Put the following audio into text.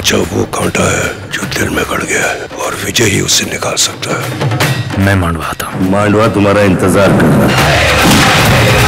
सच्चा वो कांटा है जो दिल में गड़ गया है और विजय ही उसे निकाल सकता है। मैं मांडवा आता हूँ। मांडवा तुम्हारा इंतजार कर रहा है।